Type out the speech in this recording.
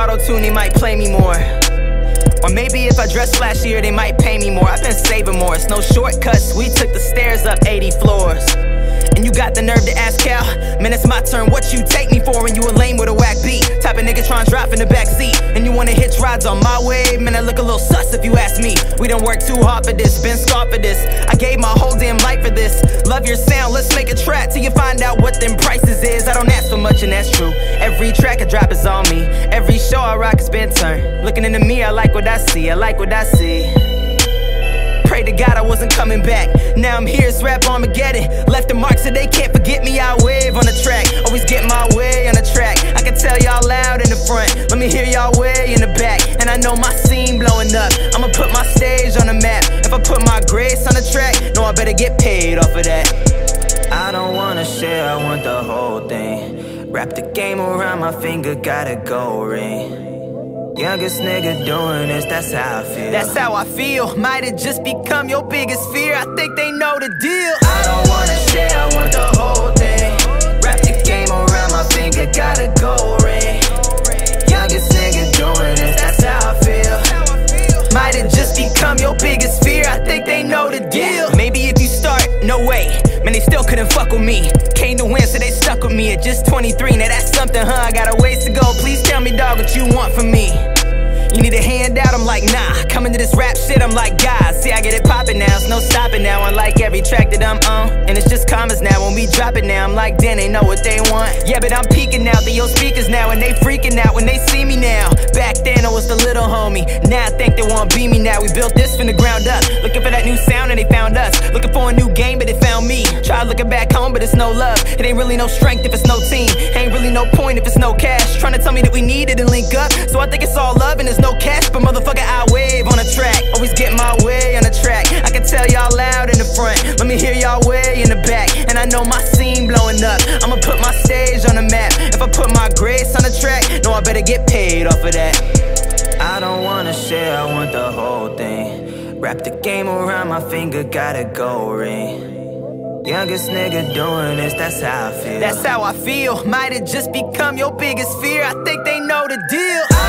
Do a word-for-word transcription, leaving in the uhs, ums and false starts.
auto-tune, they might play me more. Or maybe if I dress flashier, they might pay me more. I've been saving more, it's no shortcuts. We took the stairs up eighty floors. And you got the nerve to ask Cal, man, it's my turn, what you take me for? And you a lame with a whack beat, type of nigga tryna drive in the backseat. And you wanna hitch rides on my wave, man, I look a little sus if you ask me. We done worked too hard for this, been scarred for this. I gave my whole damn life for this. Love your sound, let's make a track till you find out what them prices is. I don't ask for much and that's true. Every track I drop is on me. Every show I rock has been turned. Looking into me, I like what I see, I like what I see. Pray to God I wasn't coming back. Now I'm here, it's rap Armageddon. Left a mark so they can't forget me. I wave on the track, always get my way on the track. I can tell y'all loud in the front, let me hear y'all way in the back. And I know my scene blowing up, I'ma put my stage on the map. If I put my grace on the track, no, I better get paid off of that. I don't wanna share, I want the whole thing. Wrap the game around my finger, got a gold ring. Youngest nigga doing this, that's how I feel. That's how I feel, might have just become your biggest fear. I think they know the deal. I don't wanna share, I want the whole thing. Wrap the game around my finger, got a gold ring. Youngest nigga doing this, that's how I feel. Might have just become your biggest fear. I think they know the deal. Maybe if you start, no way, man, they still couldn't fuck with me. Came to win, so they stuck with me at just twenty-three. Now that's something, huh? I got a ways to go. Please tell me, dog, what you want from me. You need a handout? I'm like, nah. Coming to this rap shit, I'm like, God. See, I get it poppin' now, it's no stopping now. Unlike every track that I'm on, and it's just commas now. When we drop it now, I'm like, damn, they know what they want. Yeah, but I'm peeking out through your speakers now, and they freaking out when they see me now. Back then I was the little homie, now I think they wanna be me now. We built this from the ground up, looking for that new sound and they found us. Looking for a new game, but they found me. Tried looking back home, but it's no love. It ain't really no strength if it's no team. Ain't really no point if it's no cash. Trying to tell me that we need it and link up, so I think it's all love and there's no cash. But motherfucker, I wave on the track, always get my way on the track. I can tell y'all loud in the front, let me hear y'all way in the back. And I know my scene blowing up, I'ma put my stage on the map. If I put my grace on the track, no, I better get paid off of that. I don't wanna share, I want the whole thing. Wrap the game around my finger, got a gold ring. Youngest nigga doing this, that's how I feel. That's how I feel, might have just become your biggest fear. I think they know the deal.